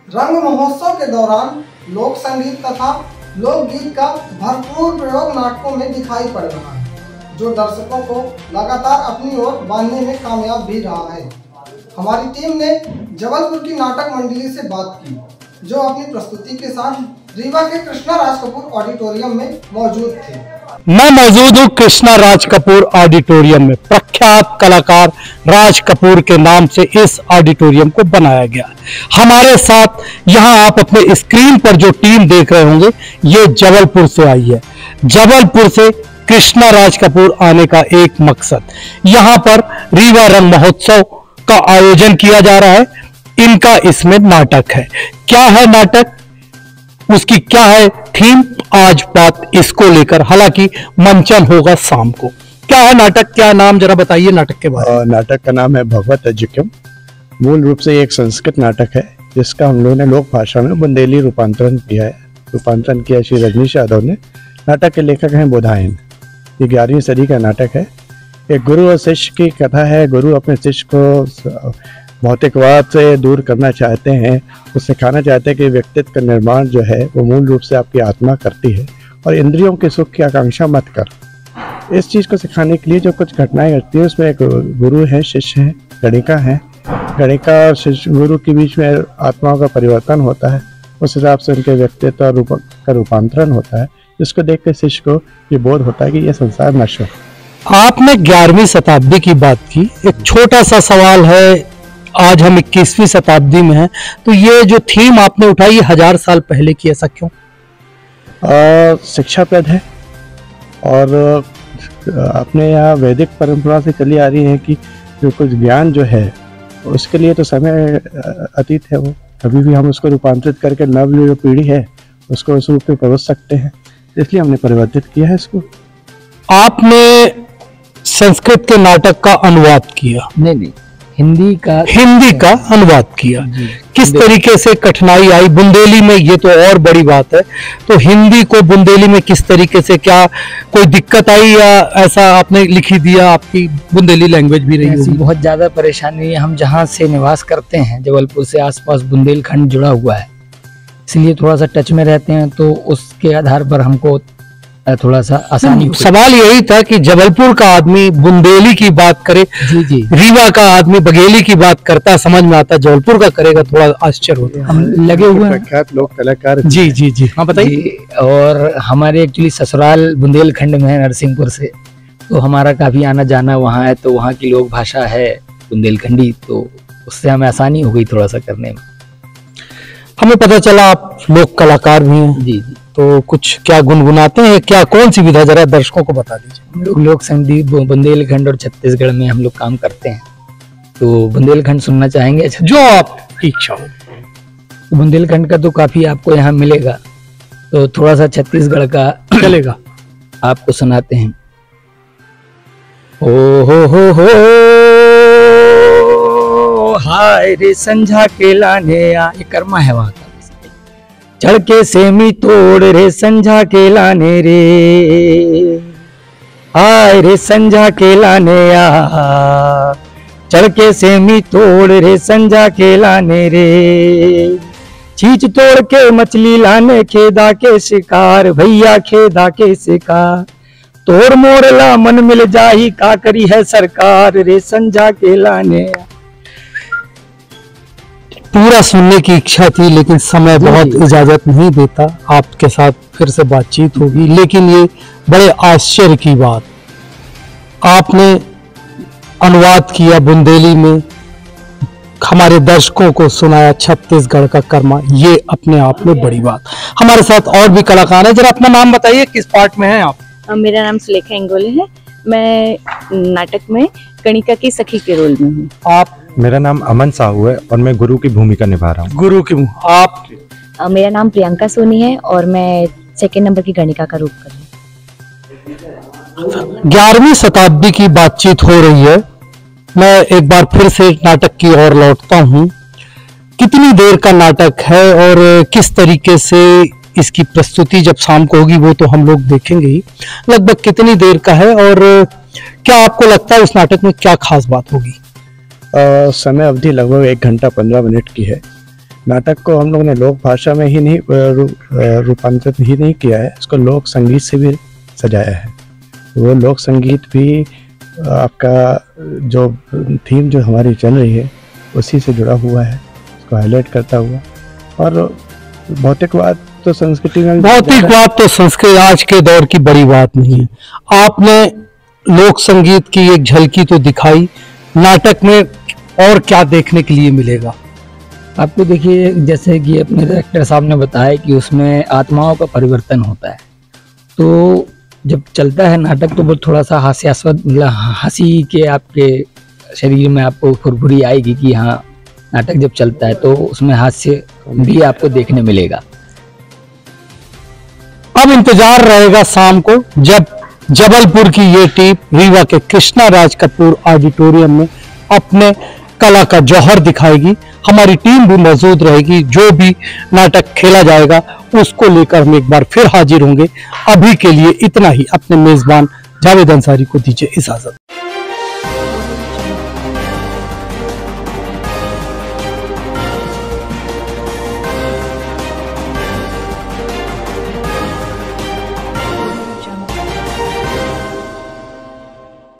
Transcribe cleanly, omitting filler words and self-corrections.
रंग महोत्सव के दौरान लोक संगीत तथा लोकगीत का भरपूर प्रयोग नाटकों में दिखाई पड़ रहा है, जो दर्शकों को लगातार अपनी ओर बांधने में कामयाब भी रहा है। हमारी टीम ने जबलपुर की नाटक मंडली से बात की, जो अपनी प्रस्तुति के साथ रीवा के कृष्णा राज कपूर ऑडिटोरियम में मौजूद थे। मैं मौजूद हूँ कृष्णा राज कपूर ऑडिटोरियम में। प्रख्यात कलाकार राज कपूर के नाम से इस ऑडिटोरियम को बनाया गया। हमारे साथ यहाँ आप अपने स्क्रीन पर जो टीम देख रहे होंगे, ये जबलपुर से आई है। जबलपुर से कृष्णा राज कपूर आने का एक मकसद, यहाँ पर रीवा रंग महोत्सव का आयोजन किया जा रहा है। इनका इसमें नाटक है। क्या है नाटक, उसकी क्या है थीम, आज बात इसको लेकर, हालांकि मंचन होगा शाम को। क्या है नाटक, क्या नाम, जरा बताइए नाटक के बारे में। नाटक का नाम है भगवत अजिक्यम। मूल रूप से एक संस्कृत नाटक है, जिसका हम लोगों ने लोक भाषा में बुंदेली रूपांतरण किया है। रूपांतरण किया श्री रजनीश यादव ने। नाटक के लेखक हैं बोधायन। ये 11वीं सदी का नाटक है। एक गुरु और शिष्य की कथा है। गुरु अपने शिष्य को भौतिकवाद से दूर करना चाहते हैं, वो सिखाना चाहते हैं कि व्यक्तित्व का निर्माण जो है वो मूल रूप से आपकी आत्मा करती है और इंद्रियों के सुख की आकांक्षा मत कर। इस चीज़ को सिखाने के लिए जो कुछ घटनाएं घटती है, उसमें एक गुरु है, शिष्य है, गणिका है। गणिका और शिष्य गुरु के बीच में आत्माओं का परिवर्तन होता है। उस हिसाब से उनके व्यक्तित्व का रूपांतरण होता है, जिसको देख के शिष्य को ये बोध होता है कि ये संसार नश्वर है। आपने 11वीं शताब्दी की बात की। एक छोटा सा सवाल है, आज हम 21वीं शताब्दी में हैं, तो ये जो थीम आपने उठाई, 1000 साल पहले की, ऐसा क्यों? शिक्षाप्रद है और अपने यहाँ वैदिक परंपरा से चली आ रही है कि जो कुछ ज्ञान जो है उसके लिए तो समय अतीत है। वो कभी भी हम उसको रूपांतरित करके नव जो पीढ़ी है उसको उस रूप में परोस सकते हैं, इसलिए हमने परिवर्तित किया है इसको। आपने संस्कृत के नाटक का अनुवाद किया? नहीं, हिंदी का अनुवाद किया। किस तरीके से कठिनाई आई बुंदेली में, ये तो और बड़ी बात है। तो हिंदी को बुंदेली में किस तरीके से, क्या कोई दिक्कत आई या ऐसा आपने लिख ही दिया? आपकी बुंदेली लैंग्वेज भी रही ऐसी बहुत ज्यादा परेशानी है। हम जहाँ से निवास करते हैं, जबलपुर से आसपास बुंदेलखंड जुड़ा हुआ है, इसलिए थोड़ा सा टच में रहते हैं, तो उसके आधार पर हमको थोड़ा सा आसानी हुई। सवाल यही था कि जबलपुर का आदमी बुंदेली की बात करे, जी, रीवा का आदमी बघेली की बात करता, समझ में आता, जबलपुर का करेगा थोड़ा आश्चर्य होता। हम लगे हुए हैं प्रख्यात लोक कलाकार। जी हाँ बताइए। और हमारे एक्चुअली ससुराल बुंदेलखंड में है, नरसिंहपुर से, तो हमारा काफी आना जाना वहाँ है, तो वहाँ की लोक भाषा है बुंदेलखंडी, तो उससे हमें आसानी हो गई थोड़ा सा करने में। हमें पता चला आप लोक कलाकार भी हैं। जी, तो कुछ क्या गुनगुनाते हैं, क्या कौन सी विधा, जरा दर्शकों को बता दीजिए। हम लोग लोक संगीत बुंदेलखंड और छत्तीसगढ़ में हम लोग काम करते हैं, तो बुंदेलखंड सुनना चाहेंगे? जो आपकी इच्छा हो। बुंदेलखंड का तो काफी आपको यहाँ मिलेगा, तो थोड़ा सा छत्तीसगढ़ का चलेगा, आपको सुनाते हैं। ओ हो हाय रे संझा के लाने आ, ये कर्मा है वहाँ का। चढ़ के सेमी तोड़ रे संझा के लाने रे, आय रे संझा के लाने आ, चढ़ के सेमी तोड़ रे संझा के लाने रे, छींच तोड़ के मछली लाने खेदा के शिकार, भैया खेदा के शिकार, तोड़ मोड़ ला मन मिल जाही, का करी है सरकार रे संझा के लाने आ। पूरा सुनने की इच्छा थी, लेकिन समय बहुत इजाजत नहीं देता। आपके साथ फिर से बातचीत होगी, लेकिन ये बड़े आश्चर्य की बात, आपने अनुवाद किया बुंदेली में, हमारे दर्शकों को सुनाया छत्तीसगढ़ का कर्मा, ये अपने आप में बड़ी बात। हमारे साथ और भी कलाकार हैं, जरा अपना नाम बताइए, किस पार्ट में हैं आप? मेरा नाम सुलेखा इंगोले है, मैं नाटक में गणिका की सखी के रोल में हूँ। आप? मेरा नाम अमन साहू है और मैं गुरु की भूमिका निभा रहा हूँ। गुरु की। आप? मेरा नाम प्रियंका सोनी है और मैं 2nd नंबर की गणिका का रूप कर रही हूँ। 11वीं शताब्दी की बातचीत हो रही है। मैं एक बार फिर से नाटक की ओर लौटता हूँ। कितनी देर का नाटक है और किस तरीके से इसकी प्रस्तुति जब शाम को होगी वो तो हम लोग देखेंगे ही। लगभग कितनी देर का है और क्या आपको लगता है उस नाटक में क्या खास बात होगी? समय अवधि लगभग 1 घंटा 15 मिनट की है। नाटक को हम लोग ने लोक भाषा में ही नहीं रूपांतरित ही नहीं किया है, इसको लोक संगीत से भी सजाया है। वो लोक संगीत भी आपका जो थीम जो हमारी चल रही है उसी से जुड़ा हुआ है, उसको हाईलाइट करता हुआ। और भौतिकवाद तो संस्कृति में, भौतिकवाद तो संस्कृत आज के दौर की बड़ी बात नहीं है। आपने लोक संगीत की एक झलकी तो दिखाई, नाटक में और क्या देखने के लिए मिलेगा? आपको देखिए, जैसे कि अपने डायरेक्टर साहब ने बताया कि उसमें आत्माओं का परिवर्तन होता है, तो जब चलता है नाटक तो वो थोड़ा सा हास्यास्पद, मतलब हंसी के आपके शरीर में आपको फुरफुरी आएगी कि हाँ, नाटक जब चलता है तो उसमें हास्य भी आपको देखने मिलेगा। अब इंतजार रहेगा शाम को, जब जबलपुर की ये टीम रीवा के कृष्णा राज कपूर ऑडिटोरियम में अपने कला का जौहर दिखाएगी। हमारी टीम भी मौजूद रहेगी, जो भी नाटक खेला जाएगा उसको लेकर हम एक बार फिर हाजिर होंगे। अभी के लिए इतना ही। अपने मेजबान जावेद अंसारी को दीजिए इजाजत।